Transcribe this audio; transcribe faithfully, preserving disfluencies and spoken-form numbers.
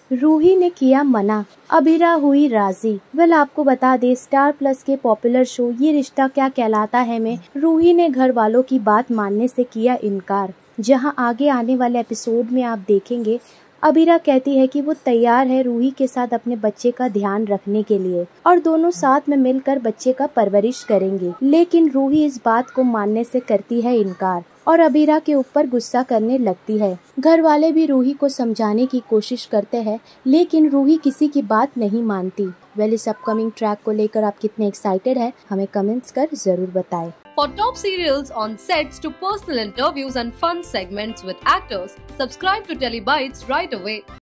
रूही ने किया मना, अबीरा हुई राजी। वेल आपको बता दे स्टार प्लस के पॉपुलर शो ये रिश्ता क्या कहलाता है में रूही ने घर वालों की बात मानने से किया इनकार। जहां आगे आने वाले एपिसोड में आप देखेंगे अबीरा कहती है कि वो तैयार है रूही के साथ अपने बच्चे का ध्यान रखने के लिए और दोनों साथ में मिलकर बच्चे का परवरिश करेंगे, लेकिन रूही इस बात को मानने से करती है इनकार और अबीरा के ऊपर गुस्सा करने लगती है। घर वाले भी रूही को समझाने की कोशिश करते हैं, लेकिन रूही किसी की बात नहीं मानती। वेल इस अपकमिंग ट्रैक को लेकर आप कितने एक्साइटेड हैं, हमें कमेंट्स कर जरूर बताएं। For top serials on sets to personal interviews and fun segments with actors, subscribe to Telebytes right away.